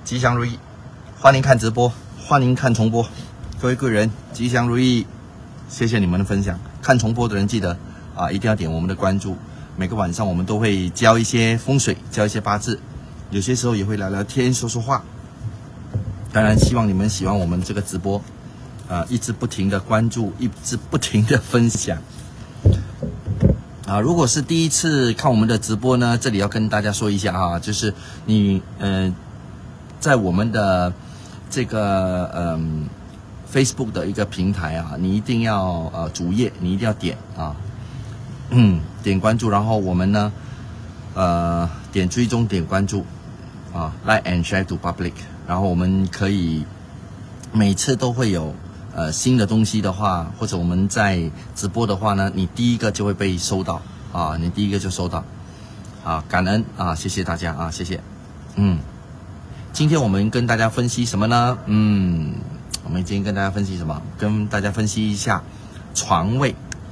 吉祥如意，欢迎看直播，欢迎看重播，各位贵人吉祥如意，谢谢你们的分享。看重播的人记得一定要点我们的关注。每个晚上我们都会教一些风水，教一些八字，有些时候也会聊聊天，说说话。当然，希望你们喜欢我们这个直播，一直不停的关注，一直不停的分享。如果是第一次看我们的直播呢，这里要跟大家说一下就是你在我们的这个Facebook 的一个平台你一定要主页你一定要点点关注，然后我们呢点追踪点关注like and share to public， 然后我们可以每次都会有新的东西的话，或者我们在直播的话呢，你第一个就会被收到你第一个就收到感恩谢谢大家谢谢。今天我们跟大家分析什么呢？我们今天跟大家分析什么？跟大家分析一下床位。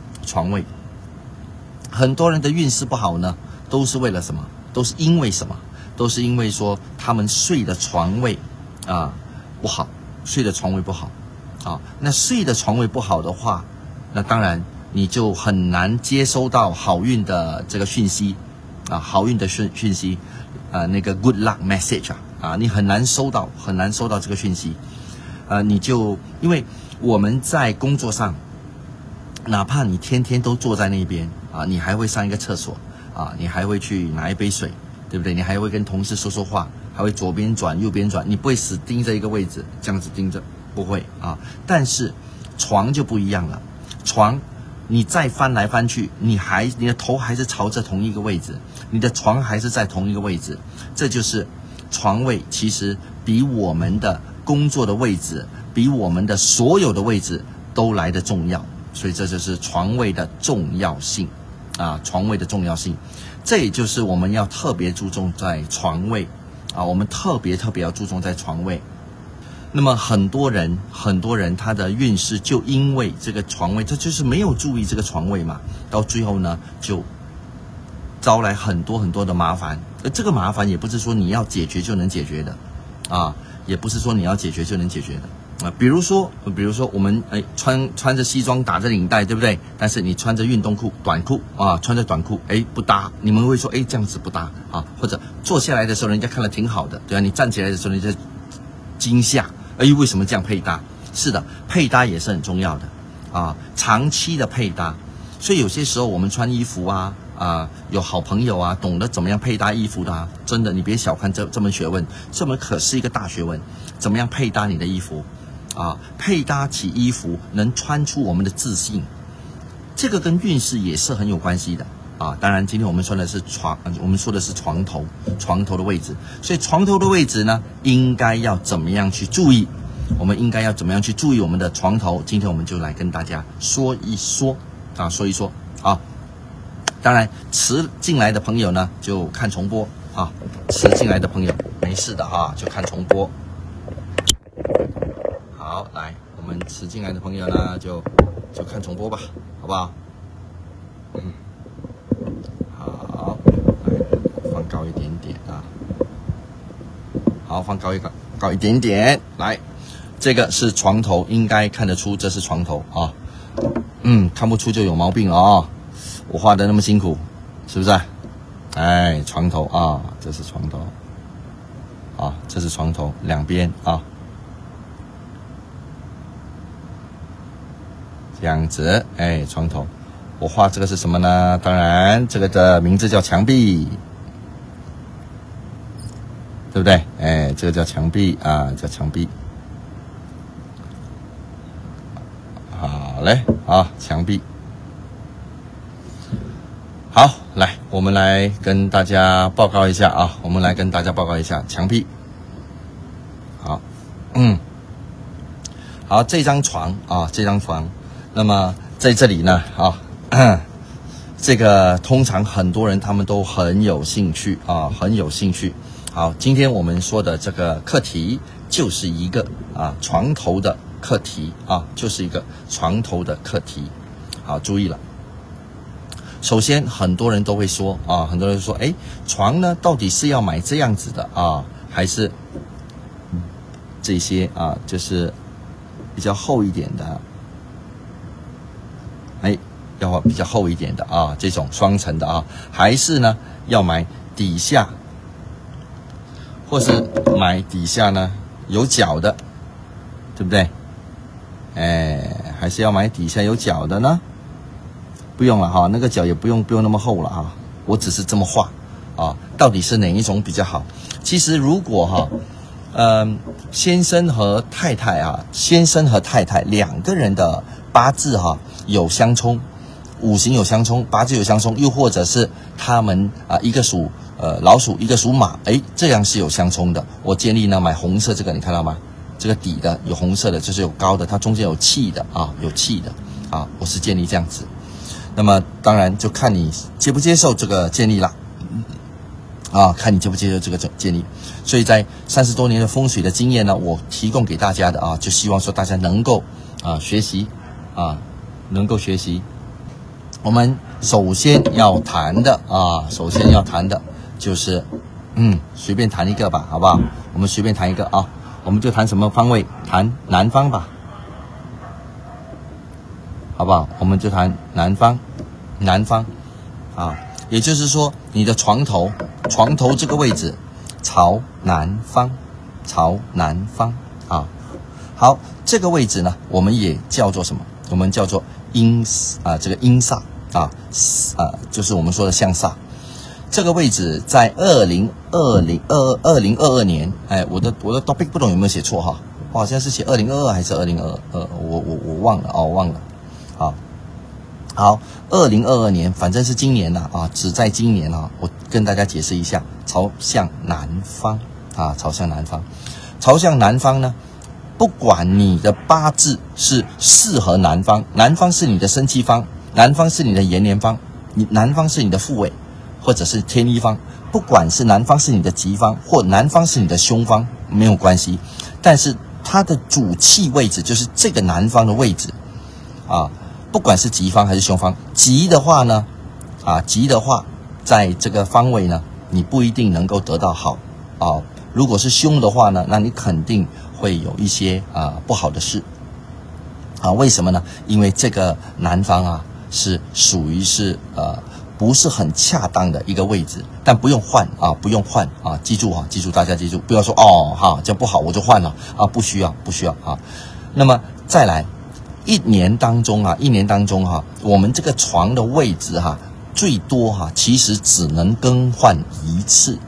很多人的运势不好呢，都是为了什么？都是因为什么？都是因为说他们睡的床位不好，睡的床位不好那睡的床位不好的话，那当然你就很难接收到好运的这个讯息好运的讯息那个 good luck message 你很难收到这个讯息你就因为我们在工作上，哪怕你天天都坐在那边你还会上一个厕所你还会去拿一杯水，对不对？你还会跟同事说说话，还会左边转右边转，你不会死盯着一个位置这样子盯着，不会但是床就不一样了，床你再翻来翻去，你的头还是朝着同一个位置，你的床还是在同一个位置，这就是床位其实比我们的工作的位置，比我们的所有的位置都来得重要，所以这就是床位的重要性床位的重要性，这也就是我们要特别注重在床位我们特别要注重在床位。那么很多人他的运势就因为这个床位，他就是没有注意这个床位嘛，到最后呢就招来很多的麻烦。而这个麻烦也不是说你要解决就能解决的也不是说你要解决就能解决的比如说我们穿着西装打着领带，对不对？但是你穿着运动裤短裤穿着短裤不搭，你们会说这样子不搭或者坐下来的时候人家看了挺好的，对你站起来的时候人家惊吓为什么这样配搭？是的，配搭也是很重要的长期的配搭。所以有些时候我们穿衣服有好朋友懂得怎么样配搭衣服的真的你别小看这门学问，这门可是一个大学问，怎么样配搭你的衣服配搭起衣服能穿出我们的自信，这个跟运势也是很有关系的当然今天我们说的是床头的位置，所以床头的位置呢应该要怎么样去注意，我们应该要怎么样去注意我们的床头，今天我们就来跟大家说一说当然迟进来的朋友呢就看重播迟进来的朋友没事的就看重播。好，来我们迟进来的朋友呢就看重播吧，好不好？好，来放高一点点好，放高一点点。来，这个是床头，应该看得出这是床头看不出就有毛病了我画的那么辛苦，是不是床头这是床头这是床头两边这样子床头。我画这个是什么呢？当然这个的名字叫墙壁，对不对？这个叫墙壁叫墙壁。好嘞墙壁。好，来我们来跟大家报告一下墙壁。好好，这张床那么在这里呢这个通常很多人他们都很有兴趣好，今天我们说的这个课题就是一个床头的课题就是一个床头的课题。好，注意了，首先很多人都会说床呢到底是要买这样子的还是这些啊，就是比较厚一点的，要比较厚一点的啊，这种双层的啊，还是呢要买底下，或是买底下呢有角的，对不对？还是要买底下有角的呢？不用了哈，那个角也不用那么厚了啊，我只是这么画啊，到底是哪一种比较好？其实如果先生和太太两个人的八字有相冲，五行有相冲，八字有相冲，又或者是他们一个属老鼠，一个属马，这样是有相冲的。我建议呢买红色这个，你看到吗？这个底的有红色的，就是有高的，它中间有气的啊，有气的啊，我是建议这样子。那么当然就看你接不接受这个建议啦。看你接不接受这个建议。所以在30多年的风水的经验呢，我提供给大家的就希望说大家能够学习能够学习。我们首先要谈的就是随便谈一个吧，好不好？我们随便谈一个啊，我们就谈什么方位？谈南方吧，好不好？我们就谈南方也就是说你的床头这个位置朝南方啊。好，这个位置呢，我们也叫做什么？我们叫做这个阴煞就是我们说的相煞。这个位置在2022年，我的 topic 不懂有没有写错哈？我好像是写2022还是2022，我忘了好，2022年，反正是今年只在今年我跟大家解释一下，朝向南方朝向南方呢，不管你的八字是适合南方，南方是你的生气方，南方是你的延年方，南方是你的父位，或者是天一方，不管是南方是你的吉方，或南方是你的凶方，没有关系。但是它的主气位置就是这个南方的位置不管是吉方还是凶方，吉的话呢在这个方位呢，你不一定能够得到好如果是凶的话呢，那你肯定会有一些不好的事为什么呢？因为这个南方是属于是不是很恰当的一个位置，但不用换记住大家记住，不要说这样不好我就换了不需要那么再来一年当中我们这个床的位置最多其实只能更换一次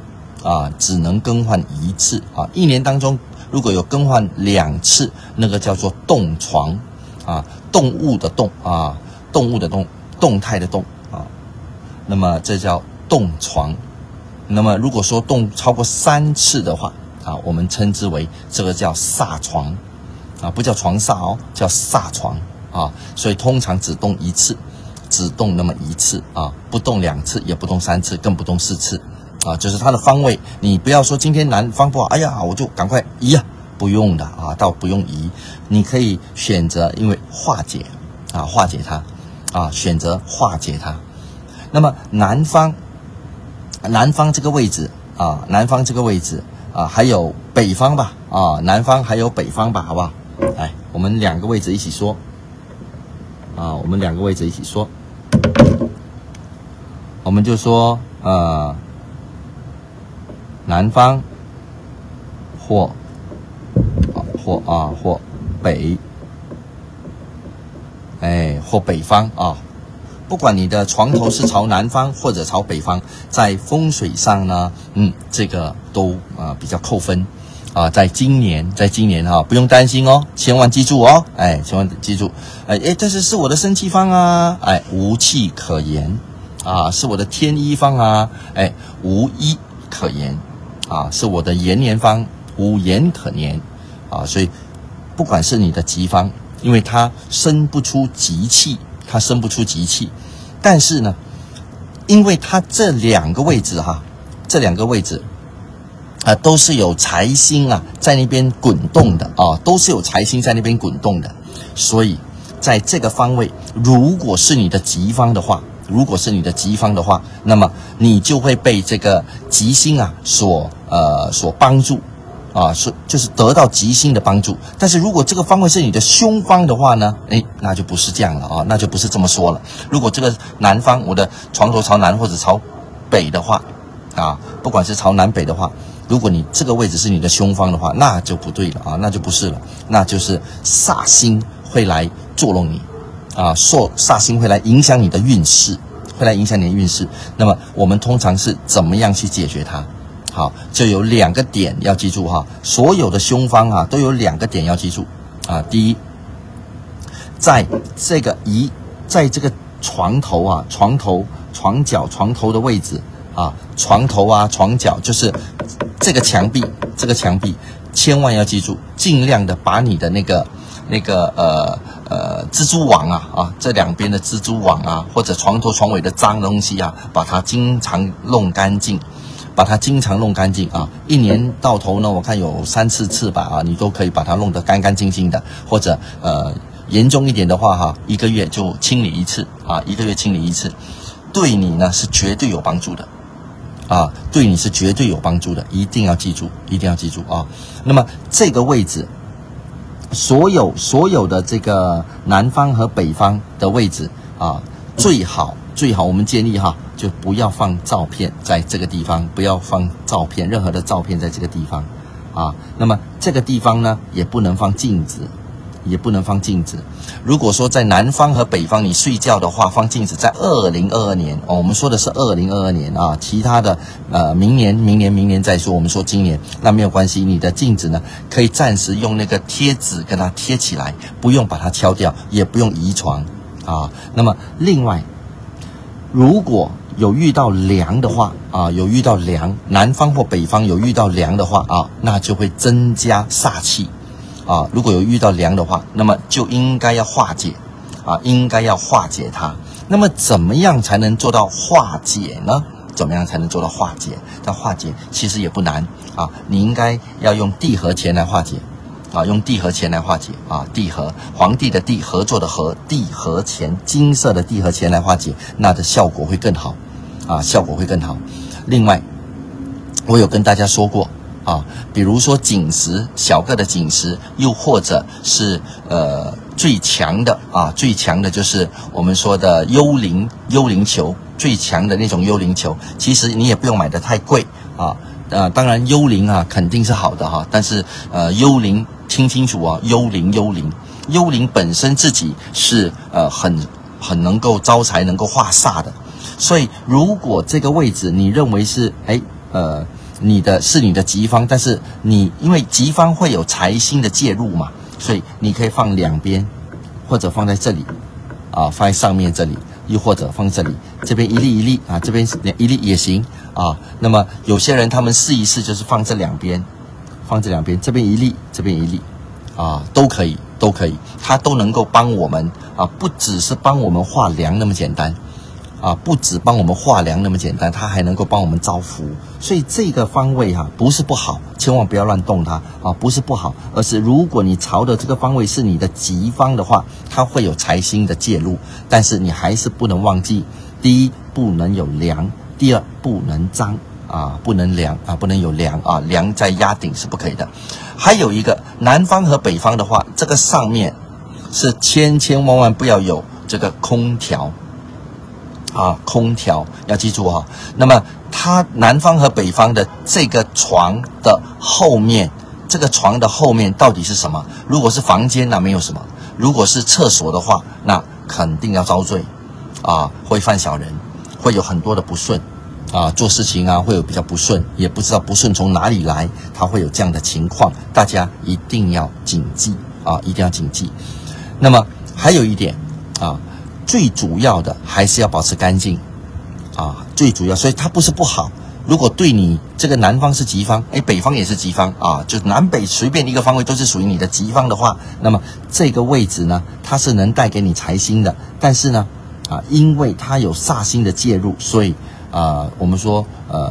一年当中如果有更换2次，那个叫做动床动物的动动态的动那么这叫动床。那么如果说动超过3次的话我们称之为这个叫煞床不叫床煞叫煞床所以通常只动1次，只动那么1次不动2次，也不动3次，更不动4次就是它的方位。你不要说今天南方不好，我就赶快移不用的倒不用移，你可以选择因为化解它选择化解它。那么南方这个位置还有北方吧南方还有北方吧，好不好？来，我们2个位置一起说我们就说南方或北或北方不管你的床头是朝南方或者朝北方，在风水上呢这个都比较扣分在今年不用担心千万记住千万记住这是我的生气方无气可言是我的天一方无一可言是我的延年方，无言可言所以不管是你的吉方，因为它生不出吉气，但是呢，因为它这2个位置都是有财星在那边滚动的所以在这个方位，如果是你的吉方的话，那么你就会被这个吉星所帮助啊，就是得到吉星的帮助。但是如果这个方位是你的凶方的话呢，那就不是这样了啊，那就不是这么说了。如果这个南方我的床头朝南或者朝北的话，啊，不管是朝南北的话，如果你这个位置是你的凶方的话，那就不对了啊，那就不是了，那就是煞星会来作弄你啊，煞星会来影响你的运势，会来影响你的运势。那么我们通常是怎么样去解决它？好，就有2个点要记住哈，所有的凶方啊都有2个点要记住啊。第一，在这个床头啊、床头的位置啊，床头啊、床角，就是这个墙壁，千万要记住，尽量的把你的那个蜘蛛网啊，这2边的蜘蛛网啊，或者床头床尾的脏东西啊，把它经常弄干净。啊，1年到头呢，我看有3、4次吧啊，你都可以把它弄得干干净净的，或者严重一点的话哈，1个月就清理一次啊，1个月清理一次，对你呢是绝对有帮助的啊，对你是绝对有帮助的，一定要记住啊。那么这个位置，所有的这个南方和北方的位置啊，最好我们建议哈，就不要放照片在这个地方，不要放照片，任何的照片在这个地方啊。那么这个地方呢，也不能放镜子。如果说在南方和北方你睡觉的话，放镜子在2022年哦，我们说的是2022年啊，其他的明年再说。我们说今年那没有关系，你的镜子呢可以暂时用那个贴纸跟它贴起来，不用把它敲掉，也不用移床啊。那么另外，如果有遇到梁的话啊，南方或北方有遇到梁的话啊，那就会增加煞气啊。如果有遇到梁的话，那么就应该要化解啊，它。那么怎么样才能做到化解呢？但化解其实也不难啊，你应该要用地合钱来化解。地合，皇帝的帝，合作的合，地合钱，金色的地合钱来化解，那的效果会更好啊，另外，我有跟大家说过啊，比如说紧实，小个的紧实，又或者是最强的就是我们说的幽灵球，最强的那种幽灵球，其实你也不用买得太贵啊。当然幽灵啊肯定是好的哈，但是幽灵听清楚啊，幽灵本身自己是很能够招财，能够化煞的。所以如果这个位置你认为是你的吉方，但是因为吉方会有财星的介入嘛，所以你可以放2边，或者放在这里啊，放在上面这里，又或者放这里，这边一粒啊，这边一粒也行啊。那么有些人他们试一试，就是放这2边，这边一粒，这边一粒啊，都可以，它都能够帮我们啊，不只是帮我们化梁那么简单啊，它还能够帮我们招福。所以这个方位不是不好，千万不要乱动它啊，不是不好，而是如果你朝的这个方位是你的吉方的话，它会有财星的介入，但是你还是不能忘记，第一不能有梁，第二不能脏啊，不能有梁啊，梁在压顶是不可以的。还有一个南方和北方的话，这个上面是千万不要有这个空调啊，空调要记住哈。那么它南方和北方的这个床的后面，到底是什么？如果是房间，那没有什么；如果是厕所的话，那肯定要遭罪啊，会犯小人，会有很多的不顺啊，做事情啊会有比较不顺，也不知道不顺从哪里来，它会有这样的情况，大家一定要谨记啊，那么还有一点啊，最主要的还是要保持干净啊，最主要，所以它不是不好。如果对你这个南方是吉方，北方也是吉方啊，就南北随便一个方位都是属于你的吉方的话，那么这个位置呢，它是能带给你财星的。但是呢，因为它有煞星的介入，所以我们说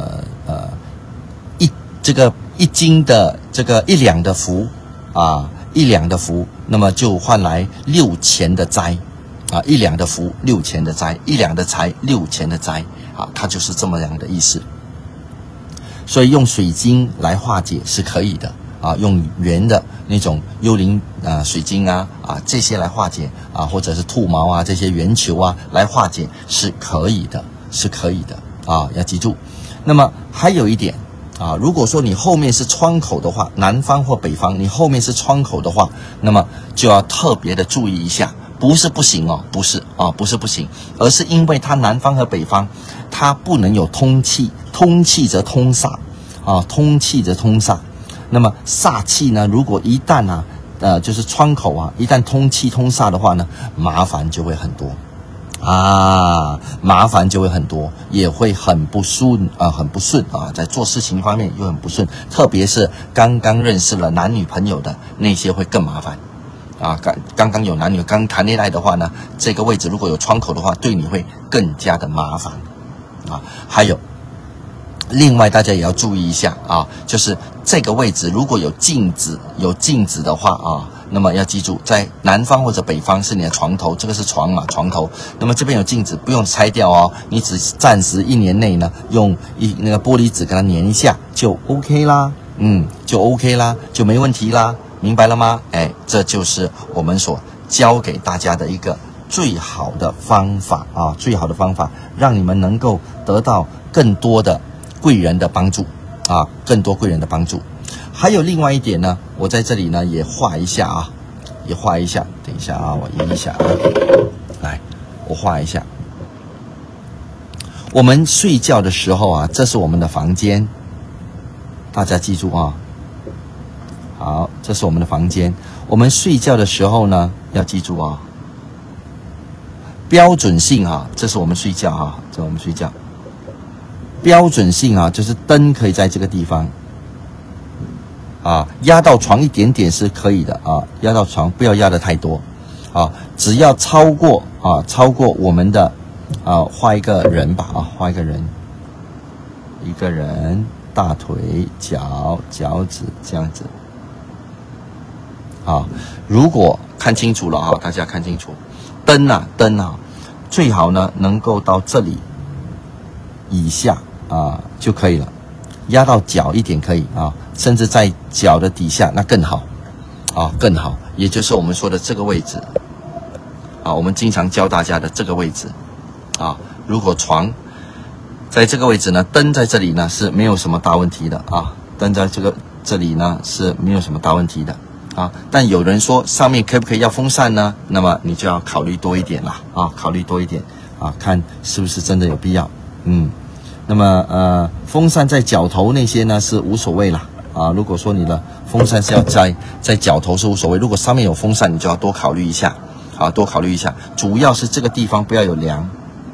一斤的这个1两的福啊，1两的福，那么就换来6钱的灾啊，1两的福6钱的灾，1两的财6钱的灾啊，它就是这么样的意思。所以用水晶来化解是可以的用圆的那种幽灵水晶这些来化解或者是兔毛这些圆球来化解是可以的，是可以的要记住。那么还有一点如果说你后面是窗口的话，南方或北方，你后面是窗口的话，那么就要特别的注意一下，不是不行不是不是不行，而是因为它南方和北方它不能有通气，通气则通煞通气则通煞。那么煞气呢，如果一旦就是窗口一旦通气通煞的话呢，麻烦就会很多麻烦就会很多，也会很不顺在做事情方面又很不顺，特别是刚刚认识了男女朋友的那些会更麻烦刚刚有男女刚谈恋爱的话呢，这个位置如果有窗口的话，对你会更加的麻烦还有另外大家也要注意一下就是这个位置如果有镜子的话那么要记住，在南方或者北方是你的床头，这个是床嘛，床头。那么这边有镜子，不用拆掉你只暂时1年内呢，用那个玻璃纸给它粘一下就 OK 啦，就 OK 啦，就没问题啦，明白了吗？这就是我们所教给大家的一个最好的方法最好的方法，让你们能够得到更多的贵人的帮助更多贵人的帮助。还有另外一点呢，我在这里呢也画一下等一下我移一下来，我画一下。我们睡觉的时候这是我们的房间，大家记住好，这是我们的房间。我们睡觉的时候呢，要记住标准性这是我们睡觉这是我们睡觉。标准性就是灯可以在这个地方压到床一点点是可以的压到床不要压得太多只要超过我们的画一个人吧画一个人，一个人大腿脚趾这样子如果看清楚了大家看清楚，灯最好呢能够到这里以下就可以了，压到脚一点可以甚至在脚的底下那更好更好，也就是我们说的这个位置我们经常教大家的这个位置如果床在这个位置呢，灯在这里呢是没有什么大问题的灯在这里呢是没有什么大问题的但有人说上面可不可以要风扇呢？那么你就要考虑多一点啦考虑多一点看是不是真的有必要那么风扇在脚头那些呢是无所谓啦如果说你的风扇是要在脚头是无所谓，如果上面有风扇你就要多考虑一下多考虑一下，主要是这个地方不要有梁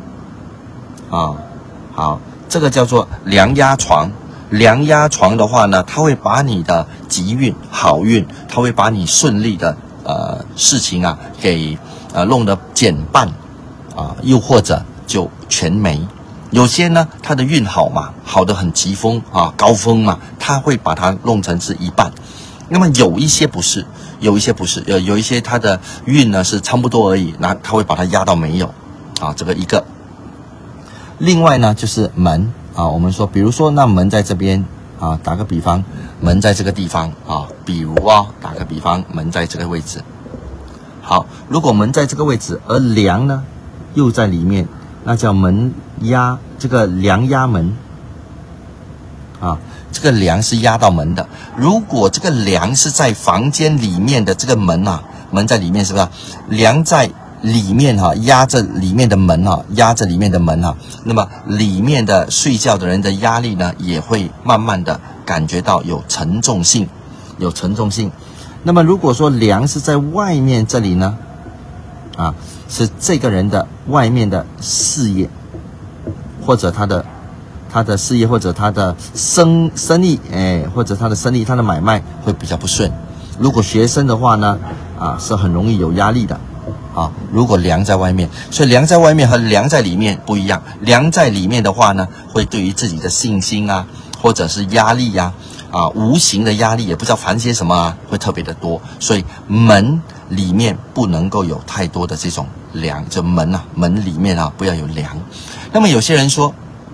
好，这个叫做梁压床。梁压床的话呢，它会把你的吉运好运，它会把你顺利的事情给弄得减半又或者就全没。有些呢它的运好嘛，好的很疾风高峰嘛，它会把它弄成是一半。那么有一些不是，有一些它的运呢是差不多而已，那它会把它压到没有这个一个。另外呢就是门我们说比如说那门在这边打个比方，门在这个地方比如打个比方，门在这个位置。好，如果门在这个位置，而梁呢又在里面，那叫门压，这个梁压门这个梁是压到门的。如果这个梁是在房间里面的这个门门在里面，是不是梁在里面压着里面的门压着里面的门那么里面的睡觉的人的压力呢也会慢慢的感觉到有沉重性。那么如果说梁是在外面这里呢是这个人的外面的事业，或者他的事业，或者他的生意或者他的生意，他的买卖会比较不顺。如果学生的话呢是很容易有压力的如果梁在外面，所以梁在外面和梁在里面不一样。梁在里面的话呢，会对于自己的信心或者是压力无形的压力，也不知道烦些什么会特别的多。所以门里面不能够有太多的这种梁，就门里面不要有梁。那么有些人说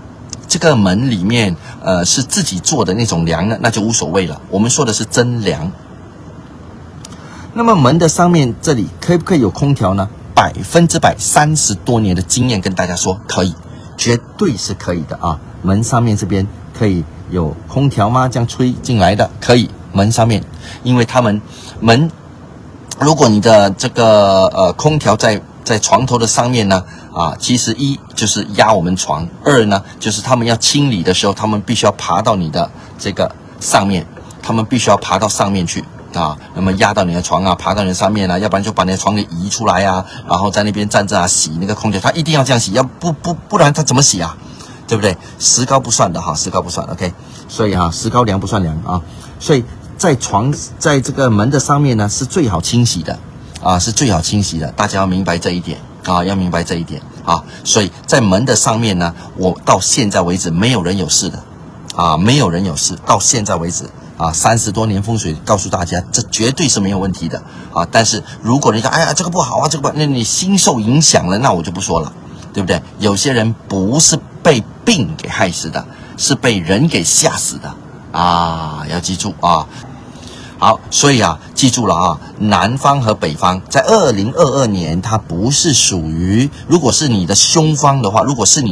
这个门里面是自己做的那种梁呢，那就无所谓了。我们说的是真梁。那么门的上面这里可不可以有空调呢？100%，30多年的经验跟大家说可以，绝对是可以的啊。门上面这边可以有空调吗？这样吹进来的可以，门上面，因为他们门，如果你的这个空调在床头的上面呢，其实一就是压我们床，二呢就是他们要清理的时候，他们必须要爬到你的这个上面，他们必须要爬到上面去。那么压到你的床啊，爬到你的上面啊，要不然就把你的床给移出来啊，然后在那边站着啊，洗那个空调，他一定要这样洗，不然他怎么洗啊？对不对？石膏不算的哈，石膏不算 ，OK。所以石膏梁不算梁啊。所以在这个门的上面呢，是最好清洗的是最好清洗的，大家要明白这一点要明白这一点所以在门的上面呢，我到现在为止没有人有事的没有人有事，到现在为止。30多年风水告诉大家，这绝对是没有问题的但是如果你讲，哎呀，这个不好这个不好，那你心受影响了，那我就不说了，对不对？有些人不是被病给害死的，是被人给吓死的要记住好，所以记住了南方和北方在2022年，它不是属于，如果是你的凶方的话，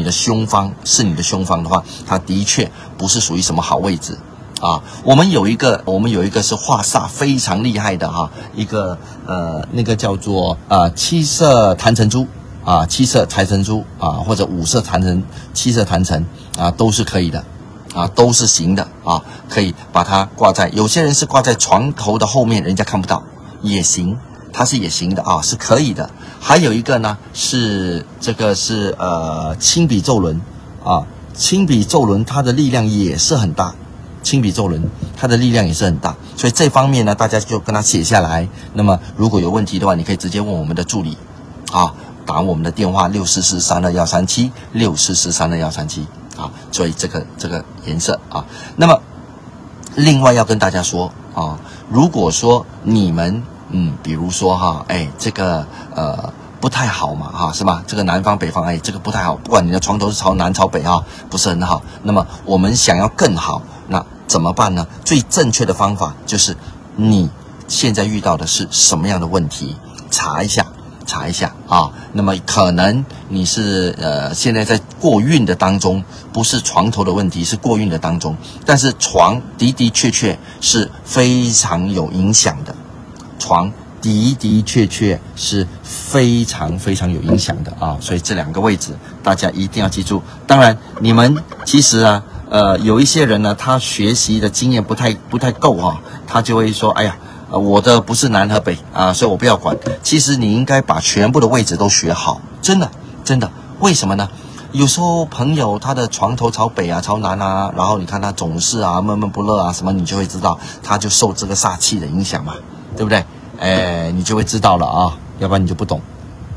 它的确不是属于什么好位置。我们有一个是化煞非常厉害的一个那个叫做七色坛城珠七色财神珠或者5色坛城、7色坛城都是可以的都是行的可以把它挂在，有些人是挂在床头的后面，人家看不到也行，它是也行的是可以的。还有一个呢是这个是青笔咒轮青笔咒轮它的力量也是很大。青笔咒轮它的力量也是很大，所以这方面呢，大家就跟他写下来。那么如果有问题的话，你可以直接问我们的助理打我们的电话64432137 64432137所以这个颜色那么另外要跟大家说如果说你们比如说这个不太好嘛是吧？这个南方北方这个不太好，不管你的床头是朝南朝北不是很好。那么我们想要更好，那怎么办呢？最正确的方法就是你现在遇到的是什么样的问题，查一下那么可能你是现在在过运的当中，不是床头的问题，是过运的当中，但是床的确是非常有影响的，床的确是非常非常有影响的所以这2个位置大家一定要记住。当然你们其实有一些人呢，他学习的经验不太够他就会说，哎呀我的不是南和北所以我不要管。其实你应该把全部的位置都学好，真的为什么呢？有时候朋友他的床头朝北朝南然后你看他总是闷闷不乐什么，你就会知道他就受这个煞气的影响嘛，对不对？你就会知道了要不然你就不懂。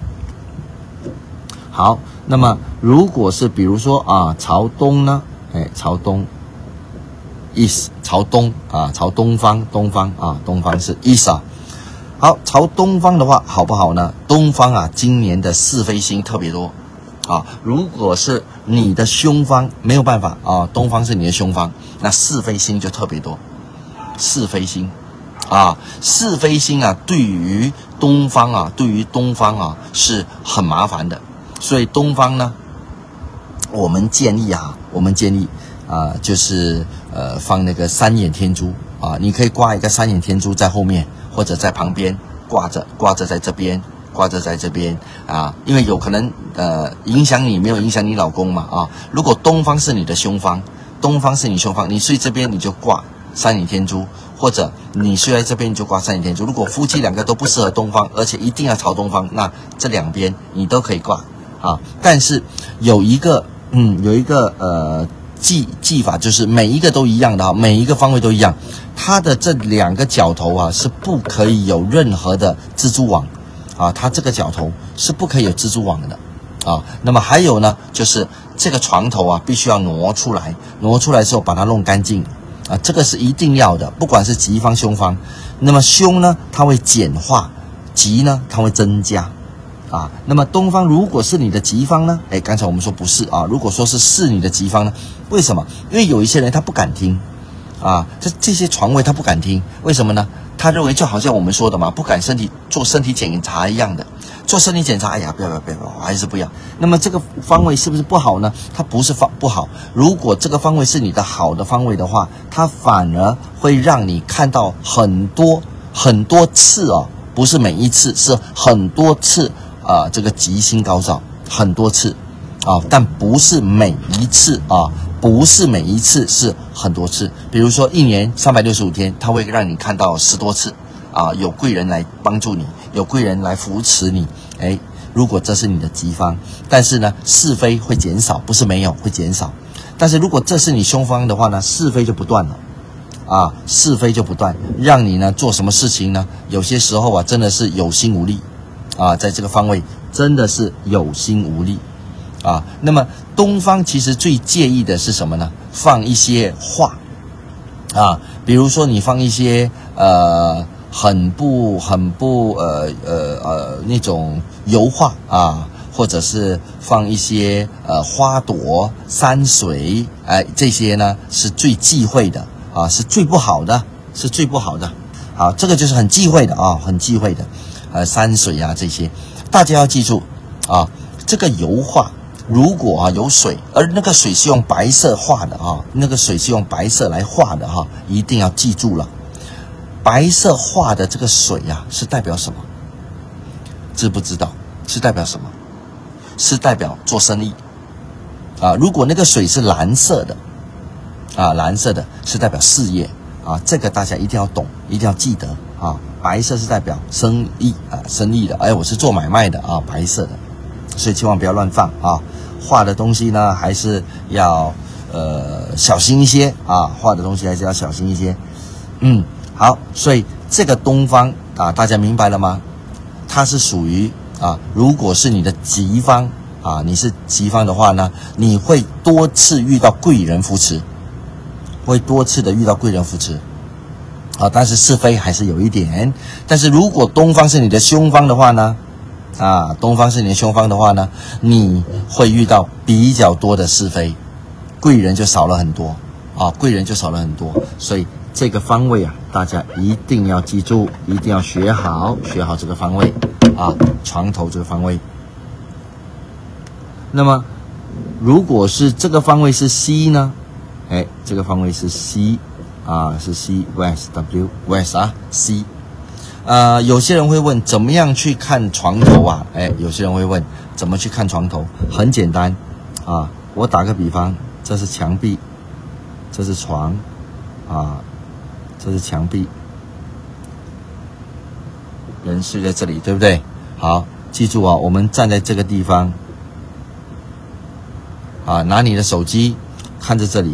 好，那么如果是比如说朝东呢，朝东 east 朝东朝东方东方是 east 好，朝东方的话好不好呢？东方今年的是非星特别多如果是你的凶方没有办法东方是你的凶方，那是非星就特别多。是非星是非星对于东方是很麻烦的。所以东方呢，我们建议就是放那个3眼天珠你可以挂一个3眼天珠在后面，或者在旁边挂着在这边，因为有可能影响你，没有影响你老公嘛如果东方是你的凶方，你睡这边你就挂3眼天珠，或者你睡在这边你就挂3眼天珠。如果夫妻2个都不适合东方，而且一定要朝东方，那这2边你都可以挂但是有一个技法，就是每一个都一样的每一个方位都一样，它的这2个角头是不可以有任何的蜘蛛网它这个角头是不可以有蜘蛛网的那么还有呢，就是这个床头必须要挪出来之后把它弄干净这个是一定要的，不管是吉方凶方。那么凶呢它会简化，吉呢它会增加啊。那么东方如果是你的吉方呢？哎，刚才我们说不是啊。如果说是你的吉方呢？为什么？因为有一些人他不敢听啊，这些床位他不敢听，为什么呢？他认为就好像我们说的嘛，不敢做身体检查一样的。做身体检查，哎呀，不要，还是不要。那么这个方位是不是不好呢？它不是不好。如果这个方位是你的好的方位的话，它反而会让你看到很多次哦，不是每一次，是很多次这个吉星高照，很多次啊，但不是每一次啊。不是每一次，是很多次。比如说一年365天，它会让你看到10多次啊，有贵人来帮助你，有贵人来扶持你。哎，如果这是你的吉方，但是呢，是非会减少，不是没有，会减少。但是如果这是你凶方的话呢，是非就不断了啊，是非就不断，让你呢做什么事情呢？有些时候啊，真的是有心无力啊，在这个方位真的是有心无力。啊，那么东方其实最介意的是什么呢？放一些画啊，比如说你放一些很不那种油画啊，或者是放一些花朵、山水，这些呢是最忌讳的啊，是最不好的，是最不好的。好，这个就是很忌讳的啊，很忌讳的，山水啊这些，大家要记住啊，这个油画。如果有水，而那个水是用白色画的啊，那个水是用白色来画的哈，一定要记住了。白色画的这个水是代表什么？知不知道？是代表什么？是代表做生意啊。如果那个水是蓝色的啊，蓝色的是代表事业啊，这个大家一定要懂，一定要记得啊。白色是代表生意啊，生意的。哎，我是做买卖的啊，白色的。所以千万不要乱放啊！画的东西呢，还是要小心一些啊！画的东西还是要小心一些。好，所以这个东方啊，大家明白了吗？它是属于如果是你的吉方啊，你是吉方的话呢，你会多次遇到贵人扶持，会多次的遇到贵人扶持啊。但是是非还是有一点。但是如果东方是你的凶方的话呢？东方是你的凶方的话呢，你会遇到比较多的是非，贵人就少了很多啊，贵人就少了很多。所以这个方位大家一定要记住，一定要学好这个方位啊，床头这个方位。那么如果是这个方位是西呢？哎，这个方位是西啊，是西 West W West西。有些人会问怎么样去看床头啊？哎，有些人会问怎么去看床头？很简单啊，我打个比方，这是墙壁，这是床啊，这是墙壁，人睡在这里，对不对？好，记住我们站在这个地方拿你的手机看着这里。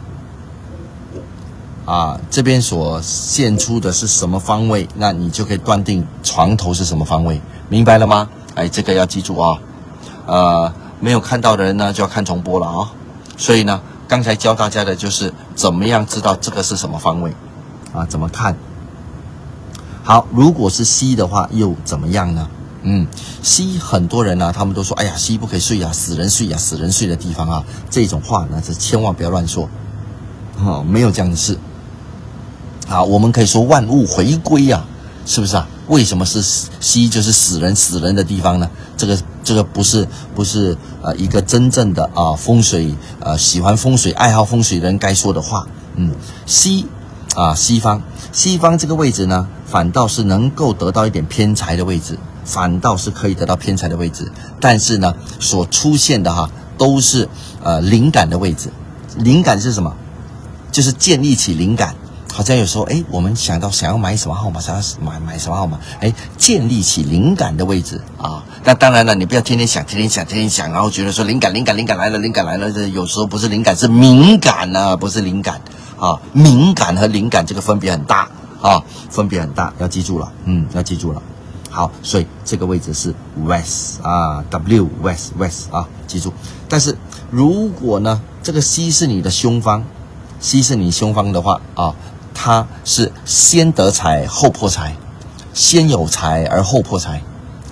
这边所现出的是什么方位，那你就可以断定床头是什么方位，明白了吗？哎，这个要记住没有看到的人呢就要看重播了所以呢，刚才教大家的就是怎么样知道这个是什么方位怎么看。好，如果是西的话又怎么样呢？西很多人他们都说，哎呀，西不可以睡死人睡死人睡的地方这种话呢，是千万不要乱说没有这样的事。我们可以说万物回归是不是为什么是西就是死人的地方呢？这个不是一个真正的风水喜欢风水爱好风水的人该说的话。西方这个位置呢，反倒是能够得到一点偏财的位置，反倒是可以得到偏财的位置。但是呢，所出现的都是灵感的位置。灵感是什么？就是建立起灵感。好像有时候我们想要买什么号码，想要买什么号码，建立起灵感的位置那当然了，你不要天天想，然后觉得说灵感来了，这有时候不是灵感，是敏感不是灵感敏感和灵感这个分别很大分别很大，要记住了，要记住了。好，所以这个位置是 West W West 记住。但是如果呢，这个西是你的凶方，西是你凶方的话它是先得财后破财，先有财而后破财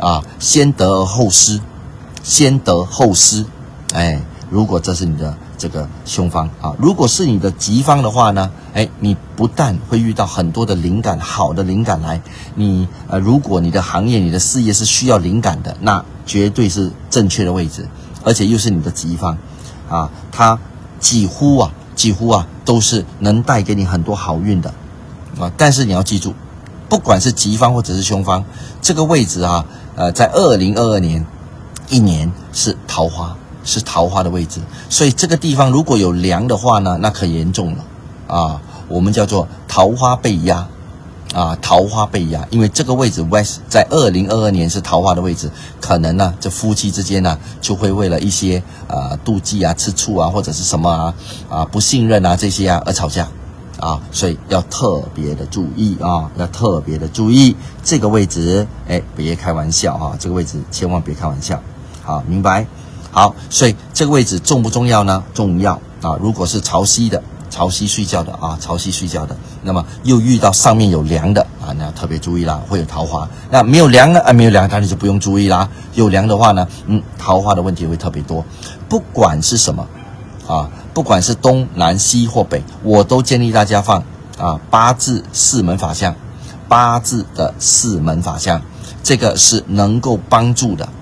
啊，先得而后失，先得后失。哎，如果这是你的这个凶方啊，如果是你的吉方的话呢，哎，你不但会遇到很多的灵感，好的灵感来，你如果你的行业、你的事业是需要灵感的，那绝对是正确的位置，而且又是你的吉方啊，它几乎啊都是能带给你很多好运的啊。但是你要记住，不管是吉方或者是凶方，这个位置啊，在2022年一年是桃花。是桃花的位置，所以这个地方如果有梁的话呢，那可严重了啊！我们叫做桃花被压啊，桃花被压，因为这个位置 West 在2022年是桃花的位置，可能呢，这夫妻之间呢就会为了一些妒忌啊、吃醋啊，或者是什么不信任啊这些而吵架啊，所以要特别的注意啊，要特别的注意这个位置，哎，别开玩笑啊，这个位置千万别开玩笑，好，明白？好，所以这个位置重不重要呢？重要啊！如果是朝西的，朝西睡觉的啊，朝西睡觉的，那么又遇到上面有梁的啊，那要特别注意啦，会有桃花。那没有梁呢？没有梁，当然就不用注意啦。有梁的话呢，桃花的问题会特别多。不管是什么啊，不管是东南西或北，我都建议大家放八字四门法相，八字的四门法相，这个是能够帮助的。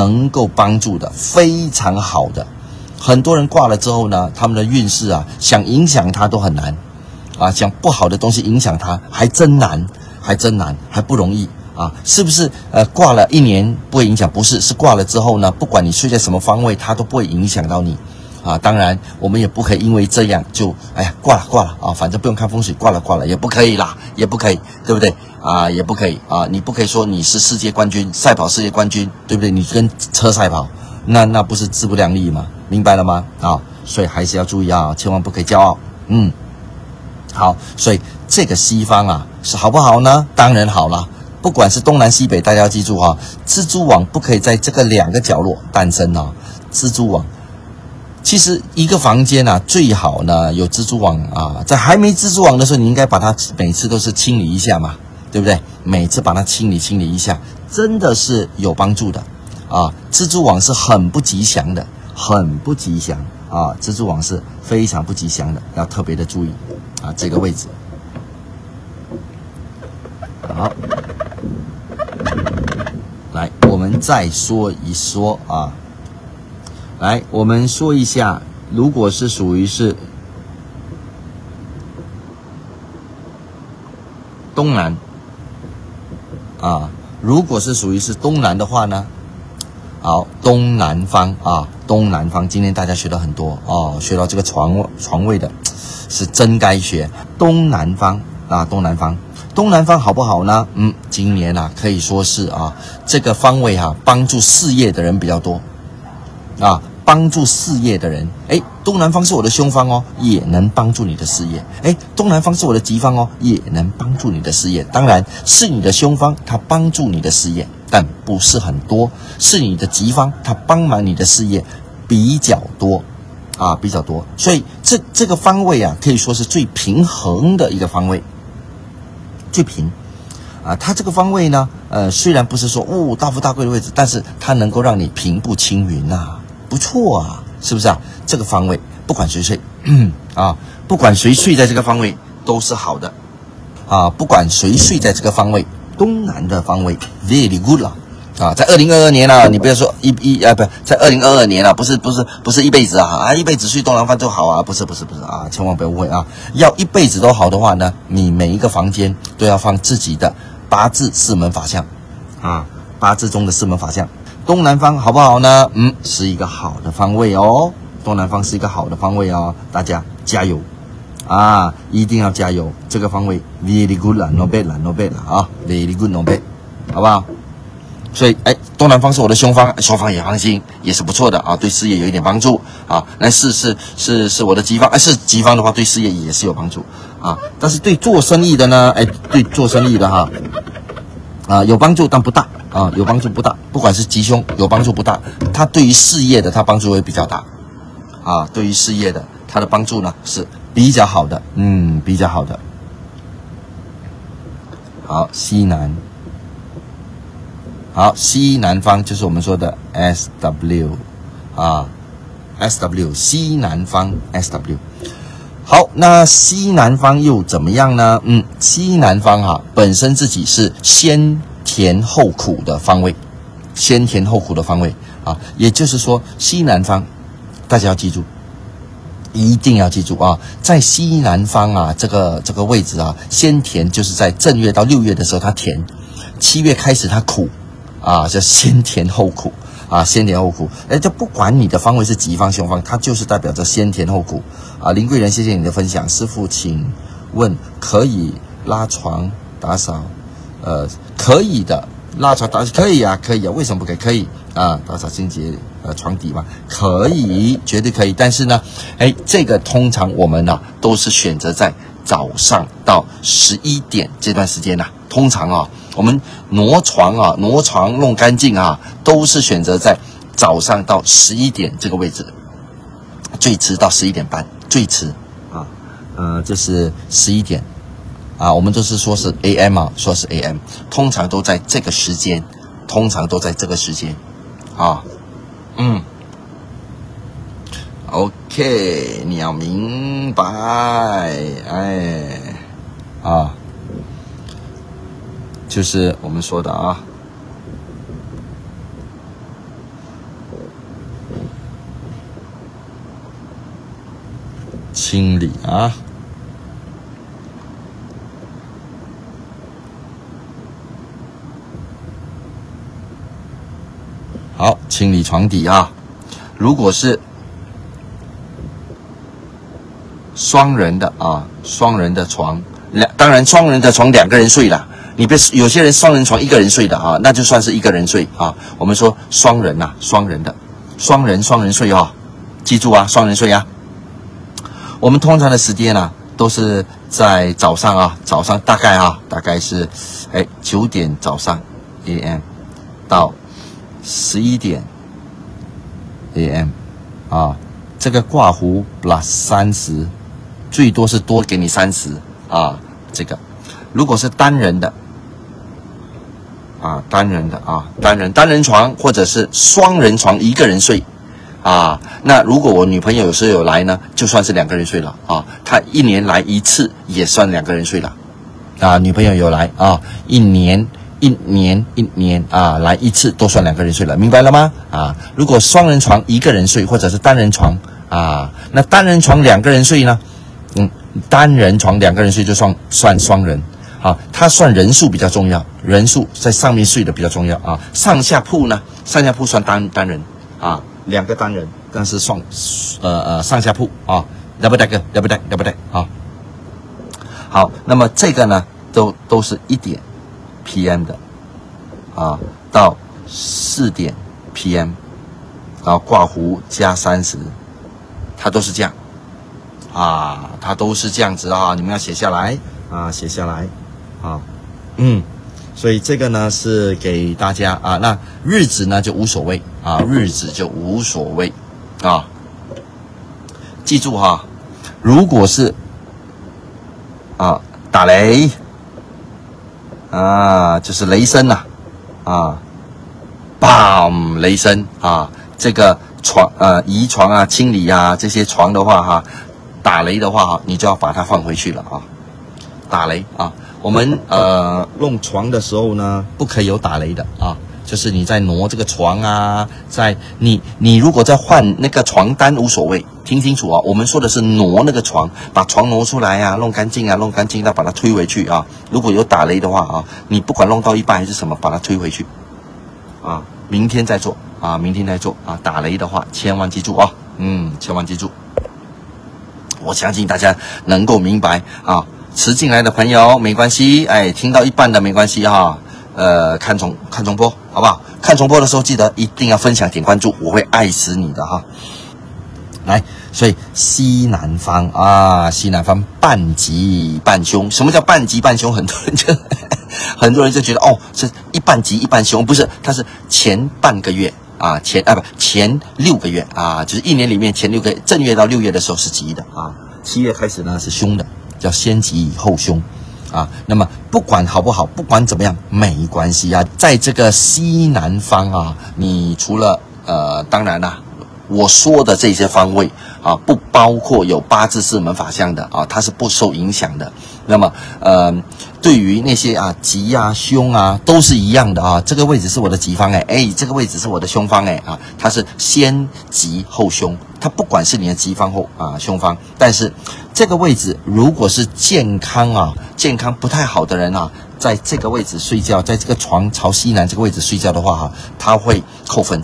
非常好的。很多人挂了之后呢，他们的运势啊，想影响他都很难啊，想不好的东西影响他还真难，还不容易啊，是不是？挂了1年不会影响，不是，是挂了之后呢，不管你睡在什么方位，它都不会影响到你啊。当然，我们也不可以因为这样就挂了啊，反正不用看风水，挂了也不可以啦，也不可以，对不对？也不可以啊！你不可以说你是世界冠军，赛跑世界冠军，对不对？你跟车赛跑，那不是自不量力吗？明白了吗？啊，所以还是要注意啊，千万不可以骄傲。好，所以这个西方啊，是好不好呢？当然好了，不管是东南西北，大家要记住哈，蜘蛛网不可以在这个2个角落诞生啊。蜘蛛网，其实一个房间啊，最好呢有蜘蛛网啊，在还没蜘蛛网的时候，你应该把它每次都是清理一下嘛。对不对？每次把它清理一下，真的是有帮助的啊！蜘蛛网是很不吉祥的，很不吉祥啊！蜘蛛网是非常不吉祥的，要特别的注意啊！这个位置，好，来，我们再说一说啊！来，我们说一下，如果是属于是东南。如果是属于是东南的话呢，好，东南方啊，东南方，今天大家学到很多哦，学到这个床位的，是真该学。东南方啊，东南方好不好呢？今年啊，可以说是这个方位帮助事业的人比较多啊。帮助事业的人，东南方是我的凶方哦，也能帮助你的事业。东南方是我的吉方哦，也能帮助你的事业。当然是你的凶方，它帮助你的事业，但不是很多；是你的吉方，它帮忙你的事业比较多啊，比较多。所以这个方位啊，可以说是最平衡的一个方位，最平啊。它这个方位呢，虽然不是说大富大贵的位置，但是它能够让你平步青云啊。不错啊，是不是啊？这个方位不管谁睡不管谁睡在这个方位都是好的啊。不管谁睡在这个方位，东南的方位 very good 了啊。在2022年啊，你不要说在2022年啊，不是一辈子一辈子睡东南方就好啊，不是啊，千万不要误会啊。要一辈子都好的话呢，你每一个房间都要放自己的八字四门法相啊，八字中的四门法相。东南方好不好呢？是一个好的方位哦，东南方是一个好的方位哦，大家加油啊！一定要加油，这个方位 very good 啦 ，no bad 啦 ，no bad 啦啊 ，very good no bad， 好不好？所以东南方是我的凶方，凶方也放心，也是不错的啊，对事业有一点帮助啊。那是我的吉方，是吉方的话，对事业也是有帮助啊。但是对做生意的呢，对做生意的有帮助但不大。有帮助不大，不管是吉凶有帮助不大，它对于事业的它帮助会比较大对于事业的它的帮助呢是比较好的，比较好的。好，西南好，西南方就是我们说的 SW 啊 ，SW 西南方 SW。好，那西南方又怎么样呢？西南方啊，本身自己是先甜后苦的方位，先甜后苦的方位啊，也就是说西南方，大家要记住，一定要记住啊，在西南方啊这个位置啊，先甜就是在正月到6月的时候它甜，7月开始它苦啊，叫先甜后苦。啊，先甜后苦，就不管你的方位是吉方凶方，它就是代表着先甜后苦啊。林贵人，谢谢你的分享，师父，请问可以拉床打扫？可以的，拉床打扫可以啊，可以啊，为什么不可以？可以啊，打扫清洁床底嘛，可以，绝对可以。但是呢，这个通常我们呢都是选择在早上到11点这段时间通常啊。我们挪床弄干净啊，都是选择在早上到11点这个位置，最迟到11点半，最迟啊，这是11点啊，我们都是说是 AM 啊，说是 AM， 通常都在这个时间，啊，OK， 你要明白，就是我们说的啊，清理啊，好，清理床底啊。如果是双人的床，当然双人的床2个人睡啦。你别有些人双人床1个人睡的啊，那就算是1个人睡啊。我们说双人双人睡啊，记住啊，双人睡啊。我们通常的时间都是在早上大概是9点早上 AM 到11点 AM 啊，这个挂弧 plus 30，最多是多给你30啊。这个如果是单人床或者是双人床1个人睡啊，那如果我女朋友有时候有来呢，就算是2个人睡了啊，她1年来1次也算2个人睡了啊，女朋友有来啊，一年啊来1次都算2个人睡了，明白了吗？啊，如果双人床1个人睡或者是单人床啊，那单人床2个人睡呢？单人床2个人睡就算双人。好，它算人数比较重要，人数在上面睡的比较重要啊。上下铺呢？上下铺算单人啊，2个单人，但是上下铺啊 ，double deck 啊。好，那么这个呢，都是1点 PM 的啊，到4点 PM， 然后挂弧加30，它都是这样啊，它都是这样子啊，你们要写下来啊，写下来。啊，所以这个呢是给大家啊，那日子呢就无所谓啊，记住哈，如果是打雷啊，就是雷声BAM 雷声啊，这个移床清理这些床的话打雷的话你就要把它放回去了啊，打雷啊。我们弄床的时候呢，不可以有打雷的啊，就是你在挪这个床在你如果在换那个床单无所谓，听清楚啊，我们说的是挪那个床，把床挪出来弄干净再把它推回去啊。如果有打雷的话你不管弄到一半还是什么，把它推回去啊，明天再做啊，打雷的话千万记住啊，千万记住，我相信大家能够明白啊。迟进来的朋友没关系，听到一半的没关系看重播好不好？看重播的时候记得一定要分享点关注，我会爱死你的哈。来，所以西南方半吉半凶。什么叫半吉半凶？很多人就觉得是一半吉一半凶，不是，它是前半个月前6个月就是1年里面前6个月，正月到6月的时候是吉的7月开始呢是凶的。叫先吉后凶啊。那么不管好不好，不管怎么样，没关系啊。在这个西南方啊，你除了当然啦，我说的这些方位啊，不包括有八字四门法相的啊，它是不受影响的。那么对于那些啊吉啊凶啊都是一样的啊。这个位置是我的吉方这个位置是我的凶方啊，它是先吉后凶，它不管是你的吉方或凶方，但是这个位置如果是健康不太好的人啊，在这个位置睡觉，在这个床朝西南这个位置睡觉的话他会扣分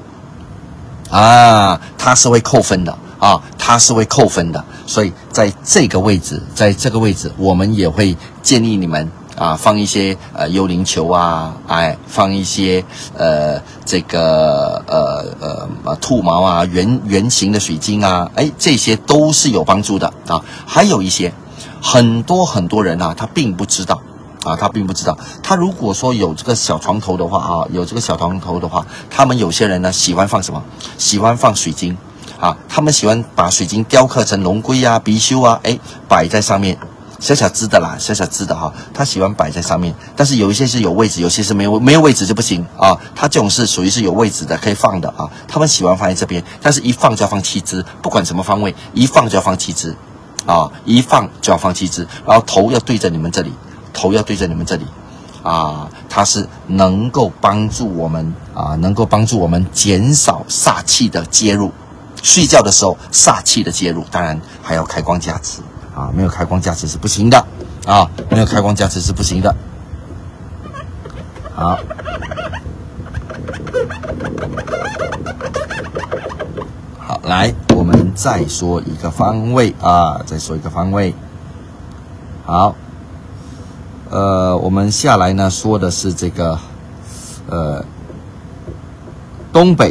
啊，他是会扣分的啊，它是会扣分的。所以在这个位置，我们也会建议你们放一些幽灵球放一些这个兔毛啊，圆形的水晶这些都是有帮助的啊。还有一些很多人他并不知道。他如果说有这个小床头的话他们有些人呢喜欢放什么？喜欢放水晶他们喜欢把水晶雕刻成龙龟貔貅摆在上面，小小只的他喜欢摆在上面。但是有一些是有位置，有些是没有位置就不行他这种是属于是有位置的，可以放的他们喜欢放在这边，但是一放就要放7只，不管什么方位，一放就要放7只一放就要放7只，然后头要对着你们这里。它是能够帮助我们减少煞气的介入。睡觉的时候煞气的介入，当然还要开光加持没有开光加持是不行的没有开光加持是不行的。好，来，我们再说一个方位好。我们下来呢说的是这个东北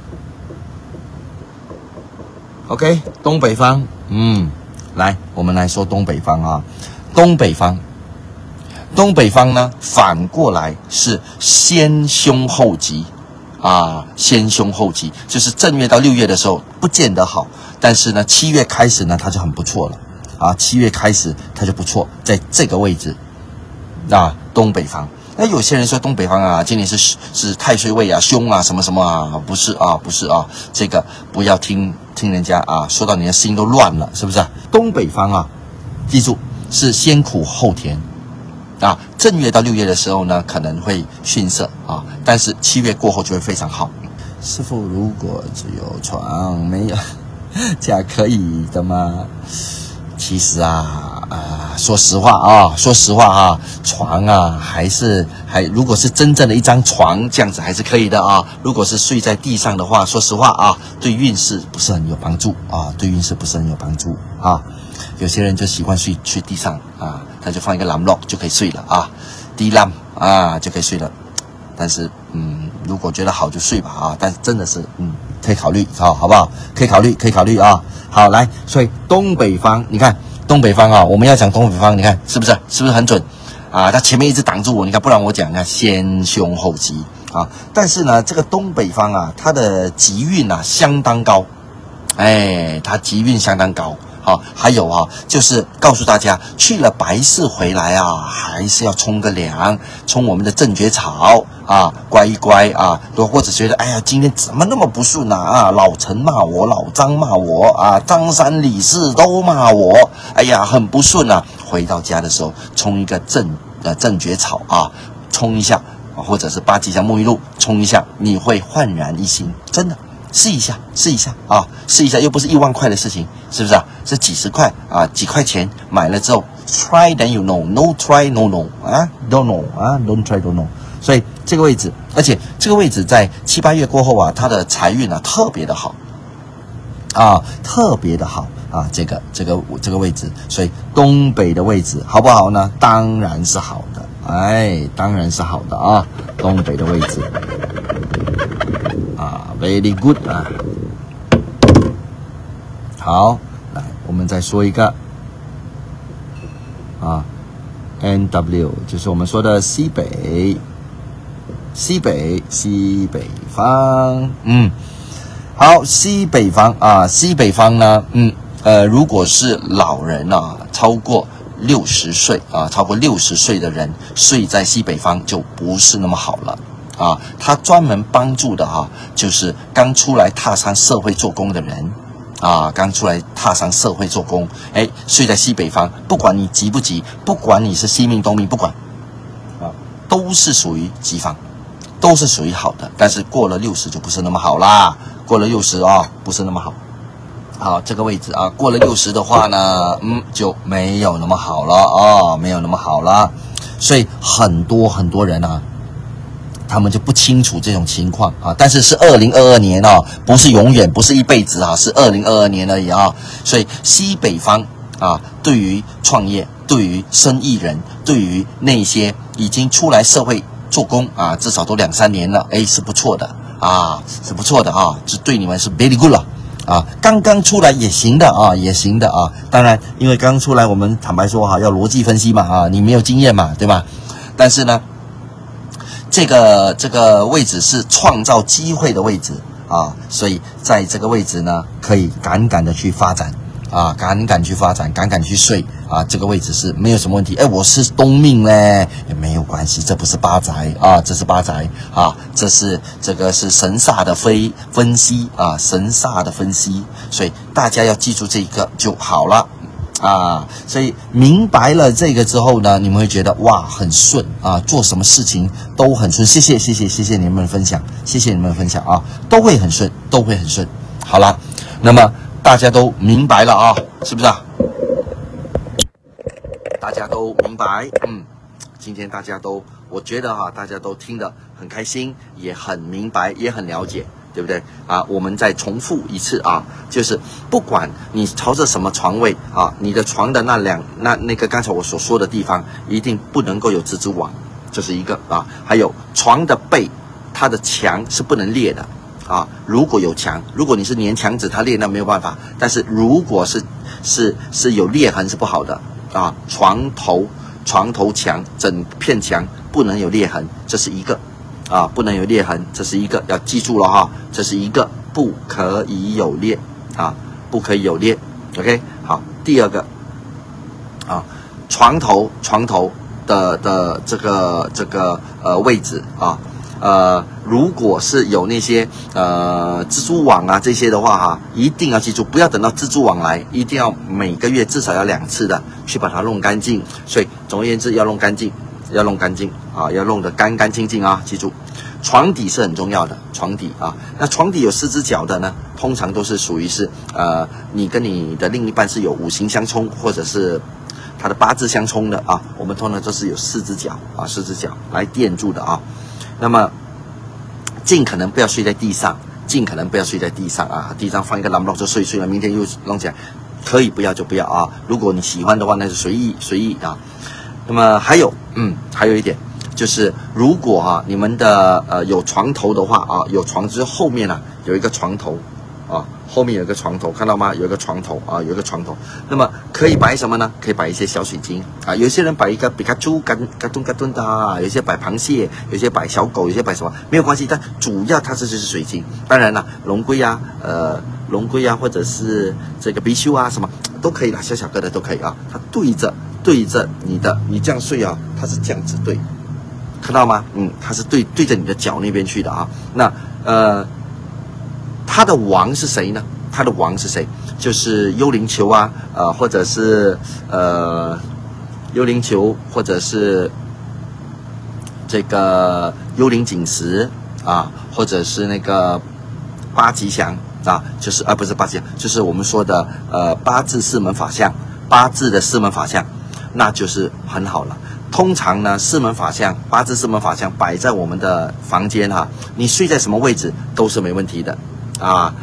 ，OK， 东北方，来，我们来说东北方东北方呢反过来是先凶后吉先凶后吉，就是正月到6月的时候不见得好，但是呢7月开始呢它就很不错了7月开始它就不错，在这个位置。东北方，那有些人说东北方今年是太岁位凶什么什么不是这个不要听人家说到你的心都乱了，是不是东北方记住是先苦后甜正月到6月的时候呢可能会逊色但是7月过后就会非常好。师父，如果只有床没有这样可以的吗？其实说实话床如果是真正的一张床这样子还是可以的如果是睡在地上的话，说实话对运势不是很有帮助有些人就习惯睡地上他就放一个蓝落就可以睡了地蓝就可以睡了。但是如果觉得好就睡吧但是真的是可以考虑好不好？可以考虑好，来，所以东北方，你看东北方我们要讲东北方，你看是不是很准他前面一直挡住我，你看，不然我讲先凶后吉但是呢这个东北方它的吉运相当高，它吉运相当高还有就是告诉大家，去了白事回来还是要冲个凉，冲我们的正觉草乖一乖或者觉得今天怎么那么不顺老陈骂我，老张骂我张三李四都骂我，很不顺回到家的时候冲一个正觉草冲一下，或者是8吉祥沐浴露冲一下，你会焕然一新，真的。试一下又不是1万块的事情，是不是是几十块几块钱买了之后 try then you know, no try no know don't know don't try don't know。 所以这个位置，而且这个位置在7、8月过后它的财运特别的好这个位置，所以东北的位置好不好呢？当然是好的，当然是好的东北的位置very good 好，来我们再说一个NW 就是我们说的西北方好，西北方呢如果是老人超过 60岁啊，超过60岁的人睡在西北方就不是那么好了啊。它专门帮助的就是刚出来踏上社会做工的人啊，刚出来踏上社会做工，睡在西北方，不管你急不急，不管你是西命东命，不管啊，都是属于吉方，都是属于好的。但是过了60就不是那么好啦，过了60不是那么好。好，这个位置啊，过了60的话呢，就没有那么好了没有那么好了。所以很多人啊，他们就不清楚这种情况啊。但是是2022年不是永远，不是一辈子是2022年而已所以西北方对于创业，对于生意人，对于那些已经出来社会做工至少都2-3年了，是不错的是不错的这对你们是 very good 了。刚刚出来也行的也行的当然，因为刚出来，我们坦白说要逻辑分析嘛你没有经验嘛，对吧？但是呢，这个位置是创造机会的位置所以在这个位置呢，可以敢敢的去发展敢敢去发展，敢敢去睡这个位置是没有什么问题。我是东命嘞，也没有关系，这不是八宅这是八宅这个是神煞的分析神煞的分析，所以大家要记住这个就好了所以明白了这个之后呢，你们会觉得哇很顺做什么事情都很顺。谢谢你们的分享，谢谢你们的分享都会很顺，都会很顺。好了，那么大家都明白了是不是大家都明白，今天大家都，我觉得大家都听得很开心，也很明白，也很了解，对不对我们再重复一次就是不管你朝着什么床位你的床的那个刚才我所说的地方，一定不能够有蜘蛛网，这是一个还有床的背，它的墙是不能裂的如果有墙，如果你是粘墙纸，它裂那没有办法。但是如果是有裂痕是不好的床头墙整片墙不能有裂痕，这是一个不能有裂痕，这是一个要记住了这是一个不可以有裂不可以有裂。OK， 好，第二个床头的这个位置如果是有那些蜘蛛网这些的话一定要记住，不要等到蜘蛛网来，一定要每个月至少要2次的去把它弄干净。所以总而言之要弄干净，要弄得干干净净记住，床底是很重要的，床底那床底有4只脚的呢，通常都是属于是你跟你的另一半是有5行相冲，或者是它的8字相冲的我们通常都是有4只脚4只脚来垫住的那么尽可能不要睡在地上，地上放一个蓝block就睡了，明天又弄起来，可以不要就不要如果你喜欢的话，那是随意那么还有一点就是，如果你们的有床头的话有床之后面有一个床头后面有一个床头，看到吗？有一个床头有一个床头。那么可以摆什么呢？可以摆一些小水晶有些人摆一个比卡猪嘎顿的有些摆螃蟹，有些摆小狗，有些摆什么没有关系，但主要它这就是水晶。当然了，龙龟或者是这个貔貅什么都可以啦，小个的都可以它对着你这样睡它是这样子对，看到吗？它是对着你的脚那边去的那他的王是谁呢？他的王是谁？就是幽灵球或者是幽灵球，或者是这个幽灵锦石或者是那个八吉祥就是不是八吉祥，就是我们说的八字四门法相，8字的4门法相，那就是很好了。通常呢，4门法相，8字4门法相摆在我们的房间你睡在什么位置都是没问题的